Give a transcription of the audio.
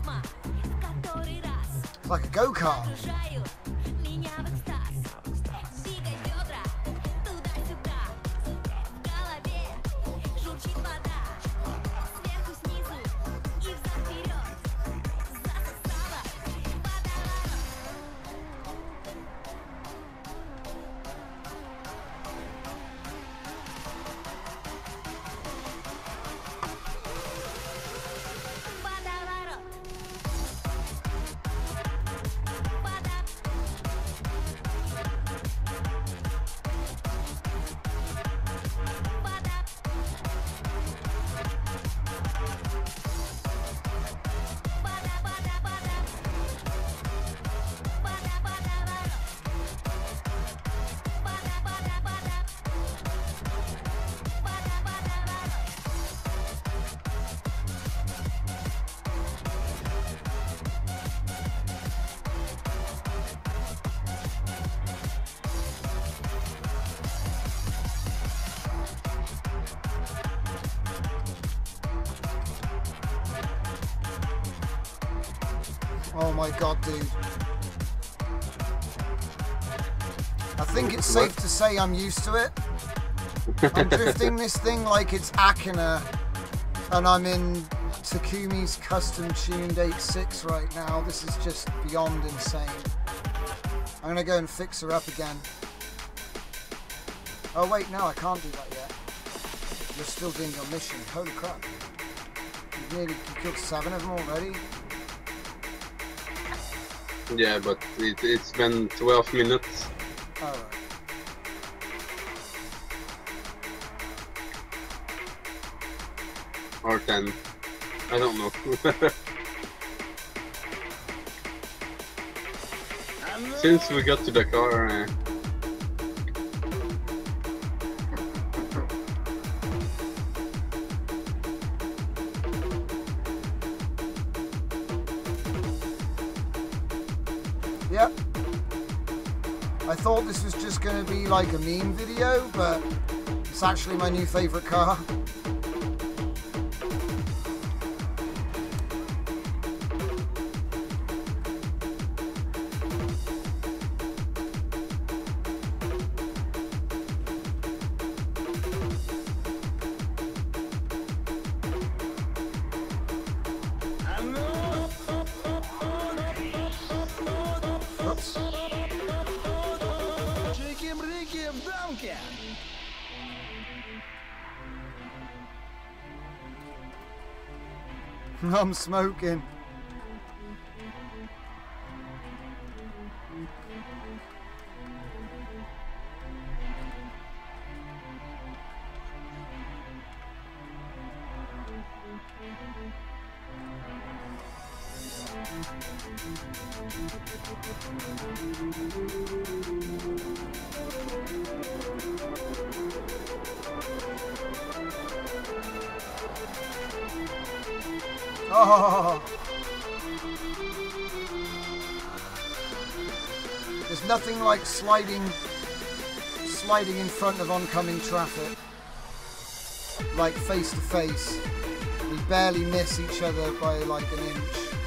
It's like a go-kart. Oh my god, dude. I think it's safe to say I'm used to it. I'm drifting this thing like it's Akina, and I'm in Takumi's custom tuned 8.6 right now. This is just beyond insane. I'm gonna go and fix her up again. Oh wait, no, I can't do that yet. You're still doing your mission. Holy crap. You killed 7 of them already? Yeah, but it's been 12 minutes. Alright. Or 10. I don't know. Since we got to the car... Yep. I thought this was just going to be like a meme video, but it's actually my new favourite car. I'm smoking. Oh. There's nothing like sliding in front of oncoming traffic, like face to face. We barely miss each other by like an inch.